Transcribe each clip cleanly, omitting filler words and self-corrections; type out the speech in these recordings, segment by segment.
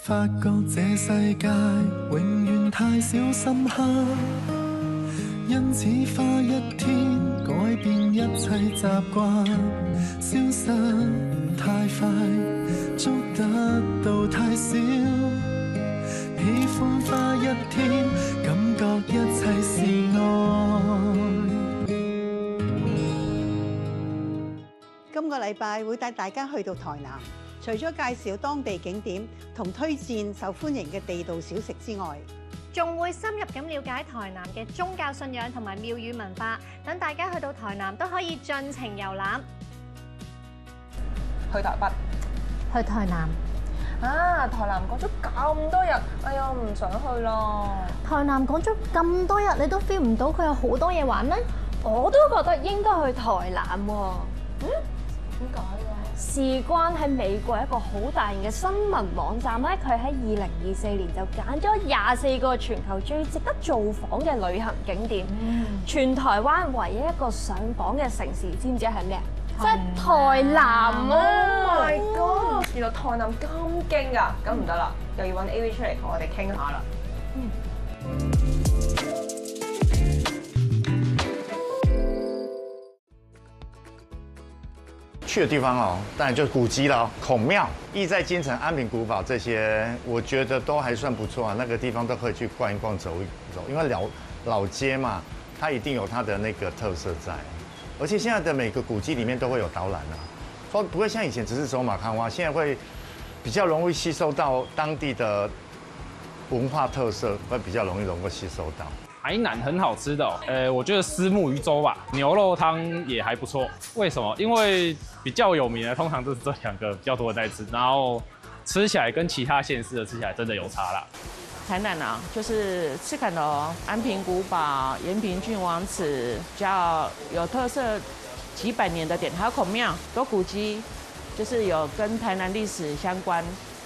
發覺這世界永遠太少深刻，因此花一天改變一切習慣，消失太快，捉得到太少。喜歡花一天，感覺一切是愛。 今個禮拜會帶大家去到台南，除咗介紹當地景點同推薦受歡迎嘅地道小食之外， 仲會深入咁了解台南嘅宗教信仰同埋廟宇文化，等大家去到台南都可以盡情遊覽。 去台北， 去台南啊！台南講咗咁多日，哎呀，唔想去咯。 台南講咗咁多日，你都 feel 唔到佢有好多嘢玩咩？ 我都覺得應該去台南喎。 點解嘅？ 事關喺美國一個好大型嘅新聞網站咧，佢喺2024年就揀咗24個全球最值得造訪嘅旅行景點。全台灣唯一一個上榜嘅城市，知唔知係咩？即係台南啊 ！Oh my god！原來台南咁勁㗎，咁唔得啦，又要揾 AV 出嚟同我哋傾下啦。 去的地方哦，当然就是古迹了，孔庙、意在京城、安平古堡这些，我觉得都还算不错啊。那个地方都可以去逛一逛、走一走，因为老街嘛，它一定有它的那个特色在。而且现在的每个古迹里面都会有导览啊，说不会像以前只是走马看花，现在会比较容易吸收到当地的文化特色，会比较容易吸收到。 台南很好吃的哦，我觉得虱目鱼粥吧，牛肉汤也还不错。为什么？因为比较有名的通常都是这2个比较多人在吃，然后吃起来跟其他县市的吃起来真的有差啦。 台南啊，就是赤坎楼、安平古堡、延平郡王祠，比较有特色几百年的点，还有孔庙，有古迹，就是有跟台南历史相关。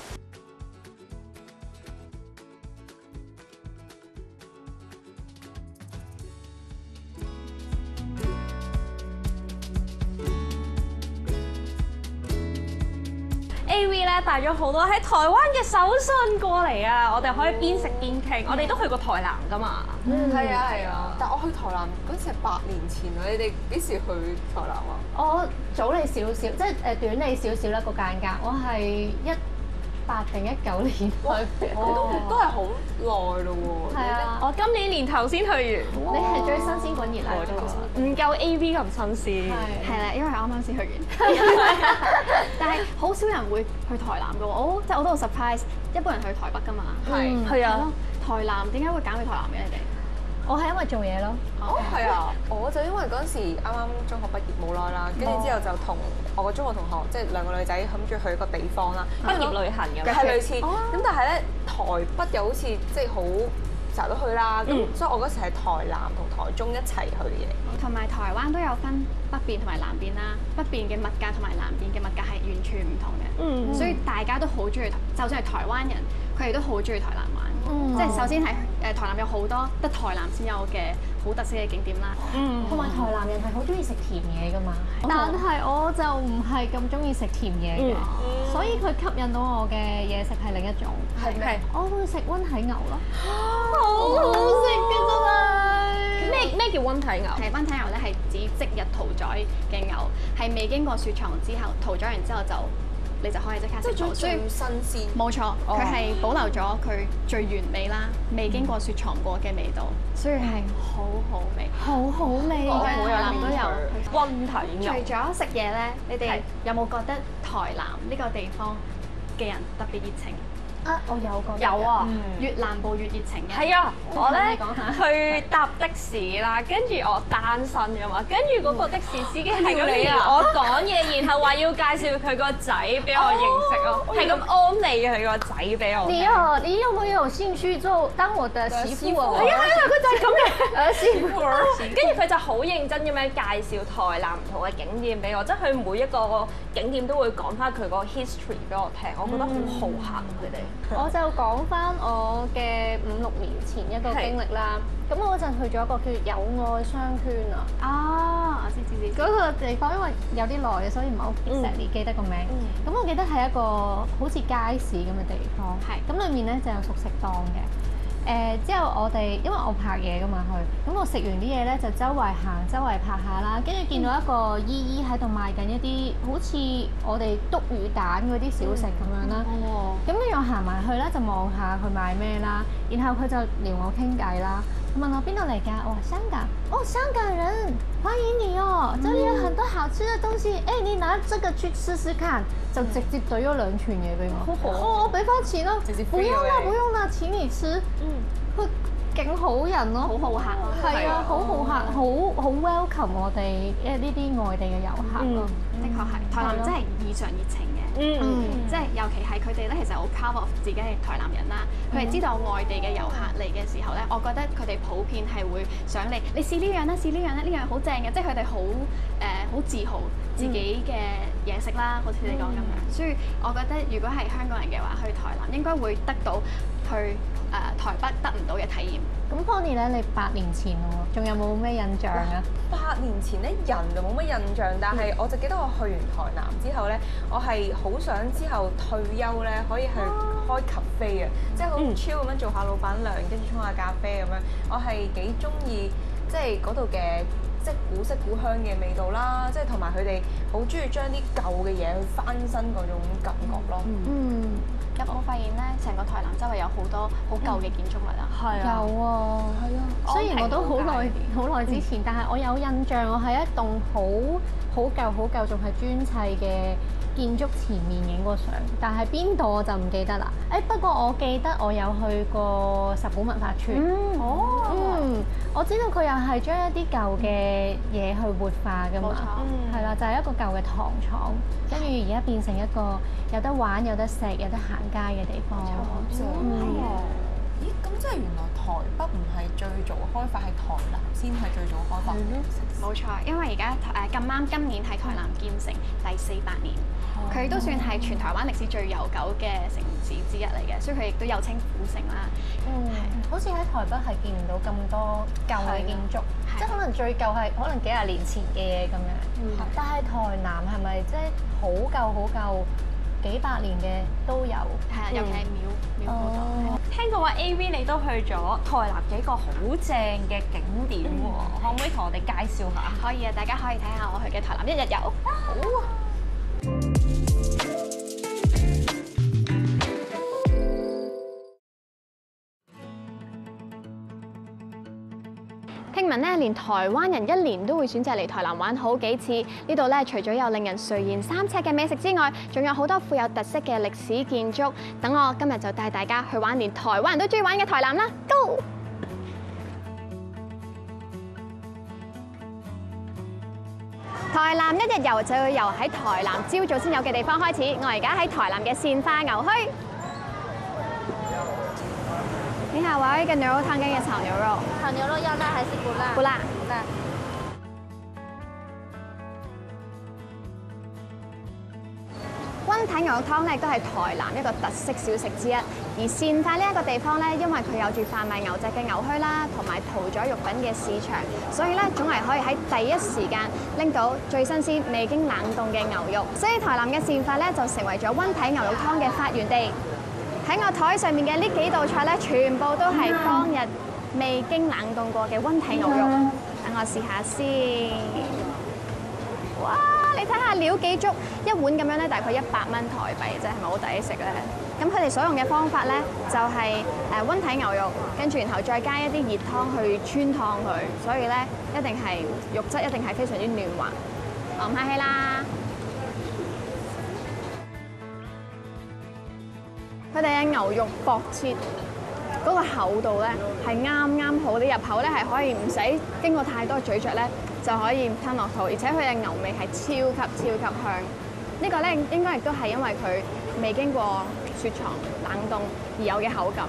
AV 咧帶咗好多喺台灣嘅手信過嚟啊！我哋可以邊食邊傾。我哋都去過台南㗎嘛。 係啊係啊，但我去台南嗰時係8年前啊！你哋幾時去台南啊？ 我早你少少，即係短你少少啦個間隔。我係18定19年去， 都係好耐咯喎。 係啊，我今年年頭先去完。 你係最新鮮滾熱辣嗰個， 唔夠 AV 咁新鮮。 係啦，因為啱啱先去完。但係好少人會去台南嘅喎，即係我都好 surprise。一般人去台北㗎嘛。 係啊。 台南點解會揀去台南嘅你哋？我係因為做嘢咯。 哦，係啊，我就因為嗰陣時啱啱中學畢業冇耐啦，跟住之後就同我個中學同學，即係2個女仔諗住去一個地方啦， 畢業旅行咁。 係類似，咁但係咧台北又好似即係好成日都去啦，咁所以我嗰時係台南同台中一齊去嘅。 同埋台灣都有分北邊同埋南邊啦，北邊嘅物價同埋南邊嘅物價係完全唔同嘅，所以大家都好中意，就算係台灣人，佢哋都好中意台南玩。即係首先係台南有好多得台南先有嘅好特色嘅景點啦， 同埋台南人係好中意食甜嘢㗎嘛，但係我就唔係咁中意食甜嘢嘅，所以佢吸引到我嘅嘢食係另一種。 係咩？ 我會食溫體牛咯，好好食嘅真係。 咩叫溫體牛？ 係溫體牛咧係指即日屠宰嘅牛，係未經過雪藏之後屠宰完之後你就可以即刻食到，所以新鮮。冇錯，佢係保留咗佢最原味啦，未經過雪藏過嘅味道，所以係好好味， 好好味嘅。 台南都有溫體牛。 除咗食嘢咧，你哋有冇覺得台南呢個地方嘅人特別熱情？ 我有覺得有啊， 越南部越熱情嘅。 係啊，我咧去搭的士啦，跟住我單身㗎嘛，跟住嗰個的士司機係咁同我講嘢，然後話要介紹佢個仔俾我認識咯，係咁安利佢個仔俾我。 你有冇有興趣做當我的媳婦啊？ 係啊，佢就係咁嘅媳婦。跟住佢就好認真咁樣介紹台南唔同嘅景點俾我，即係佢每一個景點都會講翻佢個 history 俾我聽，我覺得好好客佢哋。 我就講翻我嘅5、6年前一個經歷啦。咁我嗰陣去咗一個叫做友愛商圈啊。 哦，我知。 嗰個地方因為有啲耐嘅，所以唔係好 exactly 記得個名。咁我記得係一個好似街市咁嘅地方。係。咁裡面咧就有熟食檔嘅。之後我哋因為我拍嘢噶嘛去，咁我食完啲嘢咧就周圍行，周圍拍下啦，跟住見到一個姨姨喺度賣緊一啲好似我哋篤魚蛋嗰啲小食咁樣啦。咁跟住我行埋去咧就望下佢賣咩啦，然後佢就撩我傾偈啦。問我邊度嚟㗎？我話香港。哦，香港人，歡迎你哦！這裡有很多好吃的東西。你拿這個去試試看，就直接懟咗2串嘢俾我。我俾翻錢咯。不用啦，請你吃。佢勁好人咯，好好客。係啊，好好客，好 welcome 我哋呢啲外地嘅遊客咯。 的確係，台南真係異常熱情嘅。即係尤其係佢哋咧，其實好 proud of 自己係台南人啦。佢哋知道外地嘅遊客嚟嘅時候咧，我覺得佢哋普遍係會想你試呢樣啦，試呢樣啦，呢樣好正嘅，即係佢哋好自豪自己嘅嘢食啦，好似你講咁樣。所以我覺得如果係香港人嘅話，去台南應該會得到去台北得唔到嘅體驗。 咁 Pony 咧，你8年前喎，仲有冇咩印象啊 ？8年前咧人就冇乜印象，但係我就記得我去完台南之後咧，我係好想之後退休咧可以去開 cafe 啊，即係好 chill 咁樣做下老闆娘，跟住沖下咖啡咁樣。我係幾中意即係嗰度嘅即係古色古香嘅味道啦，即係同埋佢哋好中意將啲舊嘅嘢去翻新嗰種感覺咯。 有冇發現咧？成個台南周圍有好多好舊嘅建築物啊！ 有啊，雖然我都好耐之前，但係我有印象，我喺一棟好舊，仲係磚砌嘅建築前面影過相，但係邊度我就唔記得啦。不過我記得我有去過十股文化村。我知道佢又係將一啲舊嘅嘢去活化㗎嘛。冇錯。係啦，就係一個舊嘅糖廠，跟住而家變成一個有得玩、有得食、有得行街嘅地方。 好正咦，咁即係原來台北唔係最早開發，係台南先係最早開發。 冇錯，因為而家咁啱今年係台南建成第400年，佢都算係全台灣歷史最悠久嘅城市之一嚟嘅，所以佢亦都有稱府城啦。 好似喺台北係見唔到咁多舊嘅建築，即係可能最舊係可能幾廿年前嘅嘢咁樣。但係台南係咪即係好舊幾百年嘅都有？ 係啊，尤其係廟好多。 聽講話 AV 你都去咗台南幾個好正嘅景點喎，可唔可以同我哋介紹下？ 可以啊，大家可以睇下我去嘅台南1日遊。好啊！聽聞咧，連台灣人1年都會選擇嚟台南玩好幾次。呢度咧，除咗有令人垂涎3尺嘅美食之外，仲有好多富有特色嘅歷史建築。等我今日就帶大家去玩連台灣人都中意玩嘅台南啦 ，Go！ 台南1日遊就要由喺台南朝早先有嘅地方開始。我而家喺台南嘅善化牛墟。你好，我要一個牛肉湯跟一個炒牛肉。 炒牛肉要辣還是不辣？ 不辣。 辣。 溫體牛肉湯咧都係台南一個特色小食之一。而善化呢一個地方咧，因為佢有住販賣牛隻嘅牛墟啦，同埋屠宰肉品嘅市場，所以咧總係可以喺第一時間拎到最新鮮、未經冷凍嘅牛肉。所以台南嘅善化咧就成為咗溫體牛肉湯嘅發源地。喺我台上面嘅呢幾道菜咧，全部都係當日未經冷凍過嘅溫體牛肉。等我試下先。哇！你睇下料幾足，一碗咁樣咧，大概100蚊台幣啫，係咪好抵食咧？咁佢哋所用嘅方法咧，就係溫體牛肉，跟住然後再加一啲熱湯去穿燙佢，所以咧一定係肉質一定係非常之嫩滑。我唔客氣啦。佢哋嘅牛肉薄切，嗰個厚度咧係啱好，你入口咧係可以唔使經過太多咀嚼咧，就可以吞落肚，而且佢嘅牛味係超級香。呢個咧應該亦都係因為佢未經過雪藏冷凍而有嘅口感。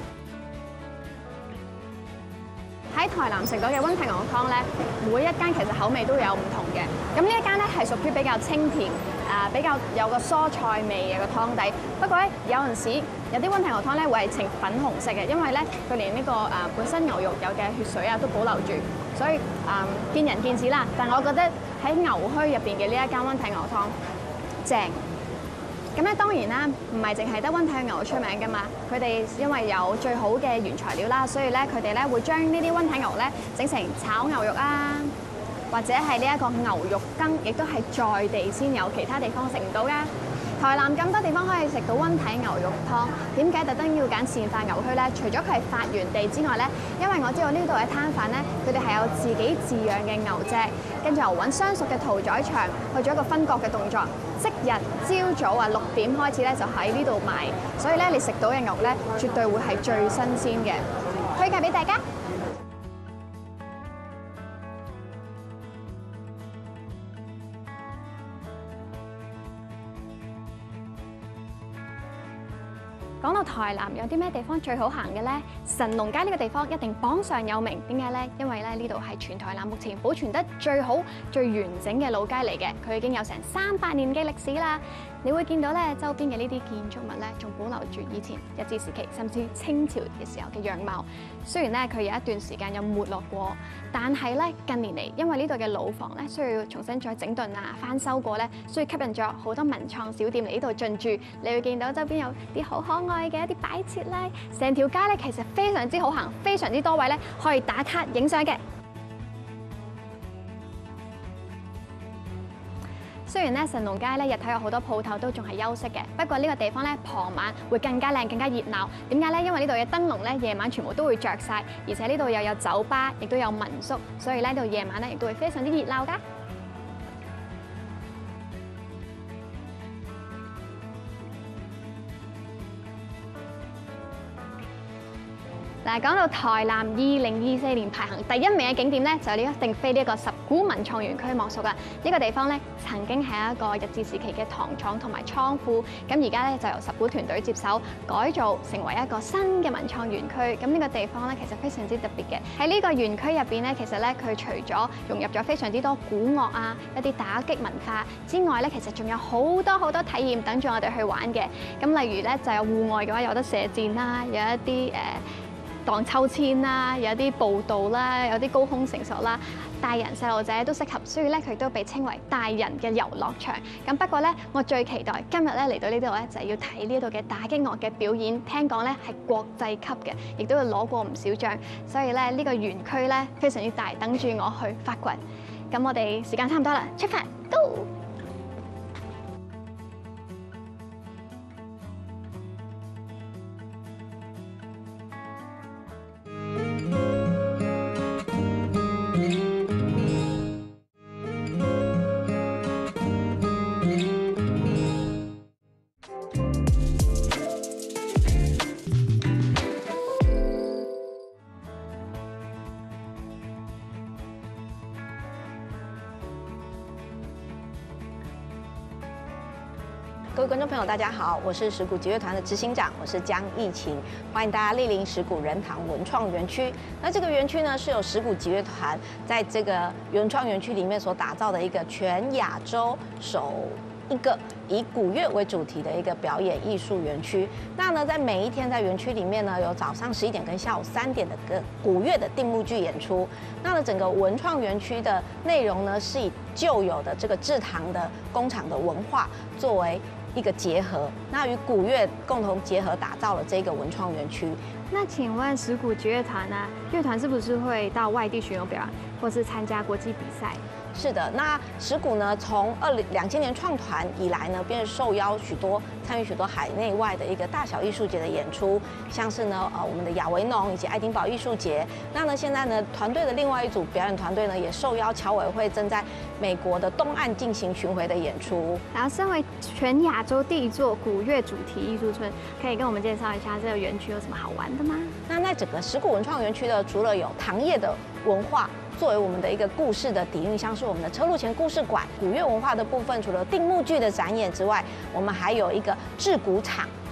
喺台南食到嘅溫體牛肉湯咧，每一間其實口味都有唔同嘅。咁呢一間咧係屬於比較清甜， 比較有個蔬菜味嘅個湯底。不過咧，有陣時有啲溫體牛湯咧會係呈粉紅色嘅，因為咧佢連呢個本身牛肉有嘅血水啊都保留住，所以見仁見智啦。但我覺得喺牛墟入邊嘅呢一間溫體牛湯正。咁咧當然啦，唔係淨係得溫體牛出名噶嘛，佢哋因為有最好嘅原材料啦，所以咧佢哋咧會將呢啲溫體牛咧整成炒牛肉啊，或者係呢一個牛肉羹，亦都係在地先有，其他地方食唔到噶。台南咁多地方可以食到溫體牛肉湯，點解特登要揀善化牛墟咧？除咗佢係發源地之外咧，因為我知道呢度嘅攤販咧，佢哋係有自己飼養嘅牛隻，跟住由揾相熟嘅屠宰場去做一個分割嘅動作，即日朝早6點開始咧就喺呢度賣，所以咧你食到嘅牛咧絕對會係最新鮮嘅，推介俾大家。講到台南有啲咩地方最好行嘅呢？神農街呢個地方一定榜上有名。點解呢？因為咧呢度係全台南目前保存得最好、最完整嘅老街嚟嘅，佢已經有成300年嘅歷史啦。你會見到咧周邊嘅呢啲建築物咧，仲保留住以前日治時期甚至清朝嘅時候嘅樣貌。雖然咧佢有一段時間有沒落過，但係咧近年嚟，因為呢度嘅老房咧需要重新再整頓啊、翻修過咧，所以吸引咗好多文創小店嚟呢度進駐。你會見到周邊有啲好可愛嘅一啲擺設咧，成條街咧其實非常之好行，非常之多位咧可以打卡影相嘅。雖然咧神農街咧日頭有好多鋪頭都仲係休息嘅，不過呢個地方咧傍晚會更加靚、更加熱鬧。點解咧？因為呢度嘅燈籠咧夜晚全部都會着晒，而且呢度又有酒吧，亦都有民宿，所以呢度夜晚咧亦都會非常之熱鬧㗎。嗱，講到台南2024年排行第1名嘅景點咧，就一定非呢一個十股文創園區莫屬啦。呢個地方咧曾經係一個日治時期嘅糖廠同埋倉庫，咁而家咧就由十股團隊接手改造成為一個新嘅文創園區。咁呢個地方咧其實非常之特別嘅。喺呢個園區入邊咧，其實咧佢除咗融入咗非常之多古樂啊、一啲打擊文化之外咧，其實仲有好多體驗等住我哋去玩嘅。咁例如咧就有戶外嘅話，有得射箭啦，有一啲盪秋千啦，有啲步道啦，有啲高空繩索啦，大人細路仔都適合，所以咧佢都被稱為大人嘅遊樂場。咁不過咧，我最期待今日咧嚟到呢度咧，就係要睇呢度嘅打擊樂嘅表演。聽講咧係國際級嘅，亦都會攞過唔少獎。所以咧呢個園區咧非常之大，等住我去發掘。咁我哋時間差唔多啦，出發 ，Go！ 各位观众朋友，大家好，我是石鼓集乐团的执行长，我是江艺琴，欢迎大家莅临石鼓仁堂文创园区。那这个园区呢，是由石鼓集乐团在这个文创园区里面所打造的一个全亚洲首一个以古乐为主题的一个表演艺术园区。那呢，在每一天在园区里面呢，有早上11点跟下午3点的古乐的定目剧演出。那呢，整个文创园区的内容呢，是以旧有的这个制糖的工厂的文化作为一个结合，那与古乐共同结合，打造了这个文创园区。 那请问石鼓集乐团呢？乐团是不是会到外地巡游表演，或是参加国际比赛？ 是的，那石鼓呢，从2000年创团以来呢，便受邀参与许多海内外的一个大小艺术节的演出，像是呢我们的亚维农以及爱丁堡艺术节。那呢现在呢团队的另外一组表演团队呢，也受邀侨委会正在美国的东岸进行巡回的演出。 然后，身为全亚洲第一座古乐主题艺术村，可以跟我们介绍一下这个园区有什么好玩的吗？ 那在整个石鼓文创园区呢，除了有糖业的文化作为我们的一个故事的底蕴，像是我们的车路前故事馆，古乐文化的部分，除了定目剧的展演之外，我们还有一个制鼓场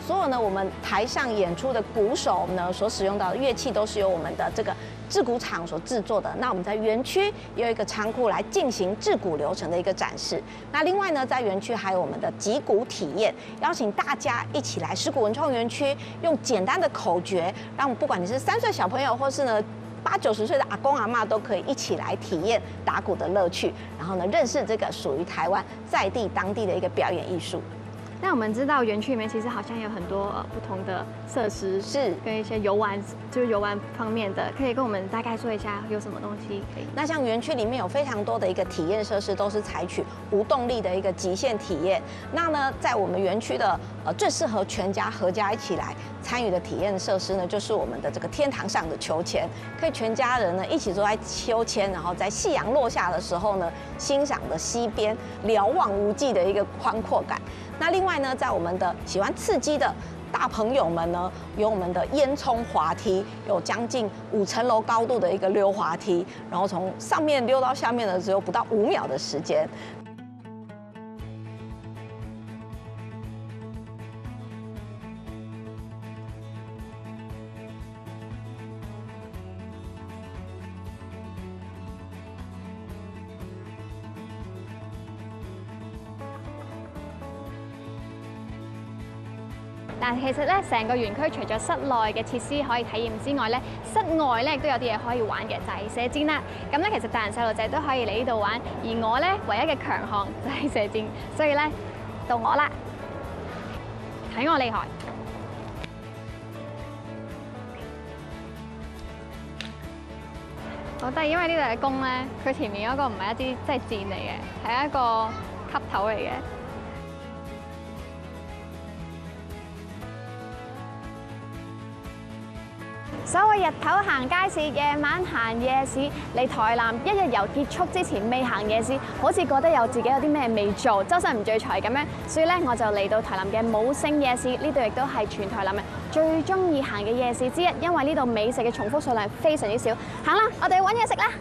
所有呢我们台上演出的鼓手呢所使用到的乐器都是由我们的这个制鼓厂所制作的。那我们在园区也有一个仓库来进行制鼓流程的一个展示。那另外呢，在园区还有我们的击鼓体验，邀请大家一起来石鼓文创园区，用简单的口诀，让不管你是3岁小朋友，或是呢80、90岁的阿公阿嬷都可以一起来体验打鼓的乐趣，然后呢认识这个属于台湾在地当地的一个表演艺术。 那我们知道园区里面其实好像有很多不同的设施， 是跟一些游玩，就是游玩方面的，可以跟我们大概说一下有什么东西可以。 那像园区里面有非常多的一个体验设施，都是采取无动力的一个极限体验。那呢，在我们园区的最适合全家合家一起来参与的体验设施呢，就是我们的这个天堂上的秋千，可以全家人呢一起坐在秋千，然后在夕阳落下的时候呢，欣赏着西边瞭望无际的一个宽阔感。那另外呢，在我们的喜欢刺激的大朋友们呢，有我们的烟囱滑梯，有将近5层楼高度的一个溜滑梯，然后从上面溜到下面呢，只有不到5秒的时间。 但其實咧，成個園區除咗室內嘅設施可以體驗之外咧，室外咧亦都有啲嘢可以玩嘅，就係射箭啦。咁咧，其實大人細路仔都可以嚟呢度玩，而我咧唯一嘅強項就係射箭，所以咧到我啦，睇我厲害！我覺得因為呢度嘅弓咧，佢前面嗰個唔係一啲即係箭嚟嘅，係一個吸頭嚟嘅。所謂日頭行街市，夜晚行夜市，嚟台南一日遊結束之前未行夜市，好似覺得有自己有啲咩未做，周身唔聚財咁樣。所以咧，我就嚟到台南嘅武聖夜市，呢度亦都係全台南人最中意行嘅夜市之一，因為呢度美食嘅重複數量非常之少。行啦，我哋去揾嘢食啦！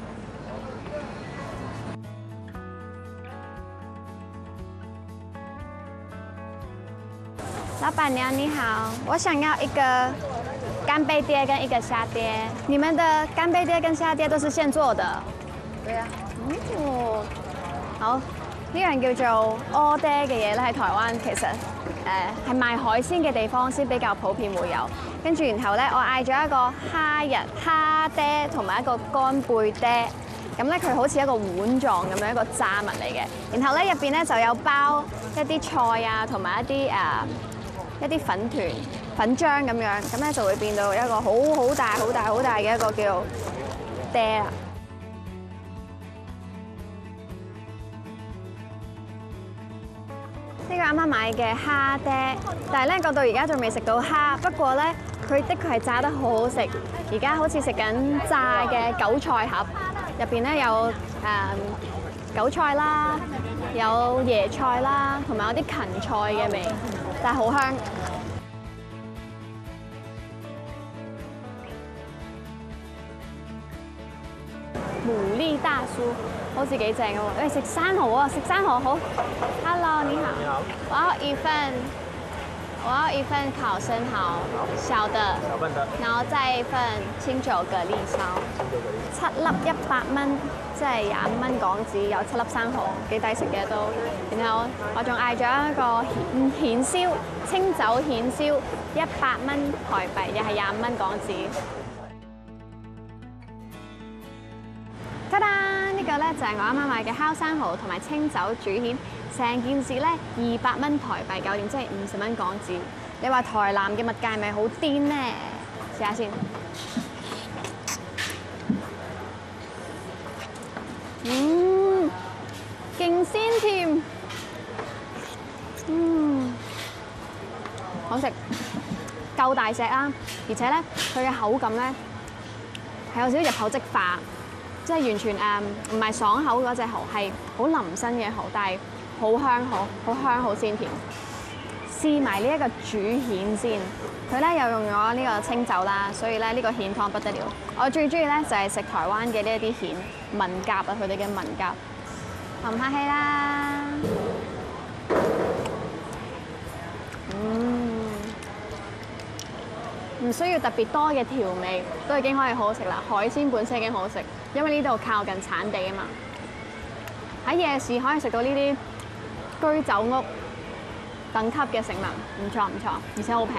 老闆娘你好，我想要一個干貝爹跟一個蝦爹，你們的干貝爹跟蝦爹都是現做的？對啊。好，呢樣叫做柯爹嘅嘢咧，喺台灣其實係賣海鮮嘅地方先比較普遍會有。跟住然後咧，我嗌咗一個蝦爹同埋一個干貝爹。咁咧佢好似一個碗狀咁樣一個炸物嚟嘅。然後咧入邊咧就有包一啲菜啊，同埋一啲粉團、粉漿咁樣，咁咧就會變到一個好大嘅一個叫爹啦。呢個啱啱買嘅蝦爹，但係咧我到而家仲未食到蝦，不過咧佢的確係炸得好好食。而家好似食緊炸嘅韭菜盒，入邊咧有韭菜啦，有椰菜啦，同埋有啲芹菜嘅味。但係好香。牡蠣大叔好似幾正嘅喎，食生蠔啊，食生蠔好。Hello， 你好。你好。我要一份烤生蠔，小的。小份的。然後再一份清酒蛤蜊燒。7粒100蚊，即係25蚊港紙，有7粒生蠔，幾抵食嘅都。然後我仲嗌咗一個蜆燒，清酒蜆燒，100蚊台幣，又係25蚊港紙。ta da！ 呢個咧就係我啱啱買嘅烤生蠔同埋清酒煮蜆，成件事咧200蚊台幣搞掂，即係50蚊港紙。你話台南嘅物價係咪好癲呢？試下先。勁鮮甜，好食，夠大隻啦，而且咧佢嘅口感咧係有少少入口即化。即係完全唔係爽口嗰隻蠔，係好腍身嘅蠔，但係好香好鮮甜。試埋呢一個煮蜆先，佢咧又用咗呢個清酒啦，所以咧呢個蜆湯不得了。我最中意咧就係食台灣嘅呢一啲蜆文蛤啊，佢哋嘅文蛤，唔客氣啦。 唔需要特別多嘅調味，都已經可以好好食啦。海鮮本身已經好好食，因為呢度靠近產地啊嘛。喺夜市可以食到呢啲居酒屋等級嘅食物，唔錯唔錯，而且好平。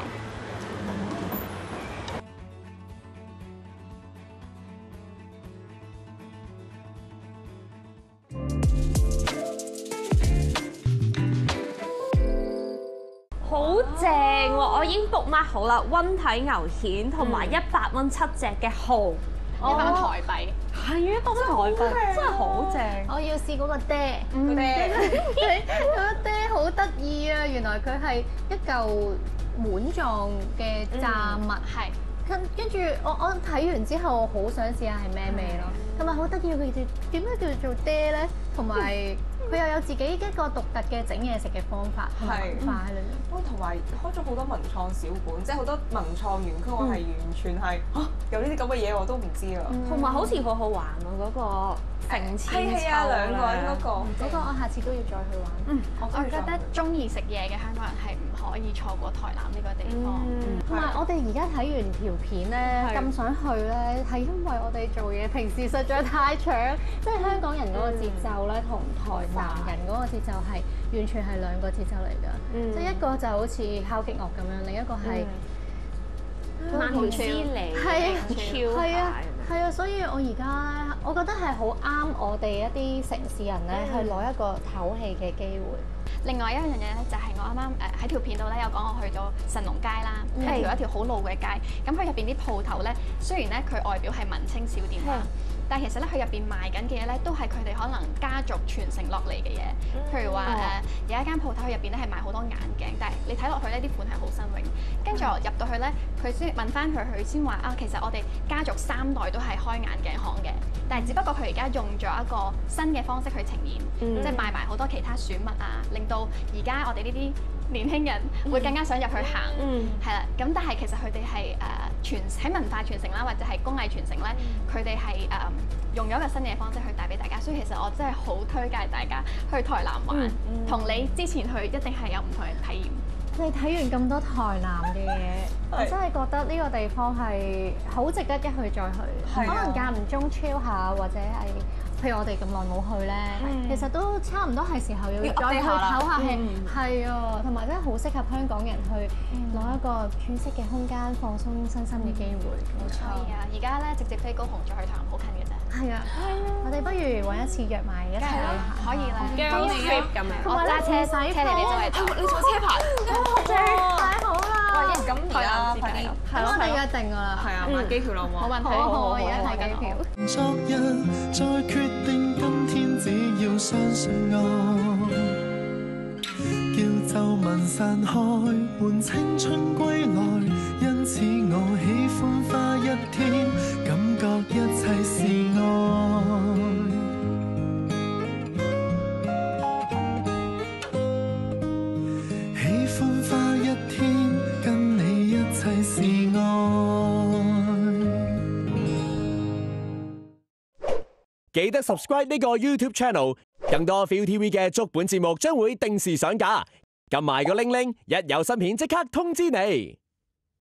好正喎！我已經 book mark 好啦，溫體牛蜆同埋100蚊7隻嘅蠔 ，100蚊台幣。 係啊，100蚊台幣，真係好正！ 我要試嗰個爹，嗰個爹好得意啊！原來佢係一嚿碗狀嘅炸物，係跟住我睇完之後，我好想試下係咩味咯，同埋好得意佢哋點解叫做爹咧？同埋佢又有自己一個獨特嘅整嘢食嘅方法同埋文化喺裏面。 同埋開咗好多文創小館，即係好多文創園區，我係完全係有呢啲咁嘅嘢我都唔知啊。 同埋好似好好玩喎，嗰個揈錢抽係啊，兩個人嗰個我下次都要再去玩。 我覺得中意食嘢嘅香港人係唔可以錯過台南呢個地方。 同埋我哋而家睇完條片咧，咁想去咧，係因為我哋做嘢平時實在太搶，即係香港人嗰個節奏咧，同台南人嗰個節奏係完全係兩個節奏嚟㗎。即係一個就好似敲擊樂咁樣，另一個係慢條斯理， 係啊，所以我而家我覺得係好啱我哋一啲城市人咧，去攞一個唞氣嘅機會。 另外一樣嘢咧，就係我啱啱喺條片度咧有講我去到神農街啦，一條好老嘅街。咁佢入邊啲鋪頭咧，雖然咧佢外表係文青小店啦，但係其實咧佢入邊賣緊嘅嘢咧，都係佢哋可能家族傳承落嚟嘅嘢。譬如話有一間鋪頭入邊咧係賣好多眼鏡，但係你睇落去呢啲款係好新穎。跟住我入到去咧，佢先問翻佢先話啊，其實我哋家族3代都係開眼鏡行嘅，但係只不過佢而家用咗一個新嘅方式去呈現，即係賣埋好多其他選物啊，令到而家我哋呢啲年輕人會更加想入去行，係啦。咁但係其實佢哋係喺文化傳承啦，或者係工藝傳承咧，佢哋係用咗一個新嘅方式去帶俾大家。所以其實我真係好推介大家去台南玩，同你之前去一定係有唔同嘅體驗。 你睇完咁多台南嘅嘢，我真係覺得呢個地方係好值得一去再去。可能間唔中 chill 下，或者係譬如我哋咁耐冇去咧，其實都差唔多係時候要再去唞下氣。係啊，同埋真係好適合香港人去攞一個喘息嘅空間，放鬆身心嘅機會。冇錯。 係啊，而家咧直接飛高雄再去台南好近嘅啫。 係啊，我哋不如揾一次約埋一齊旅行。 可以啦， girls trip 咁樣。 我揸車車你哋周圍走。 你坐車牌？ 太好啦！ 咁而家快啲， 係咯，我哋約定㗎啦。 係啊，買機票啦，好唔好？ 冇問題。 好，而家睇機票。 昨日再決定，今天只要相信我，叫皺紋散開，換青春歸來。因此我喜歡花一天，感覺一切是愛。喜歡花一天，跟你一切是愛。 記得 subscribe 呢個 YouTube channel， 更多 ViuTV 嘅足本節目將會定時上架，撳埋個鈴鈴，一有新片即刻通知你。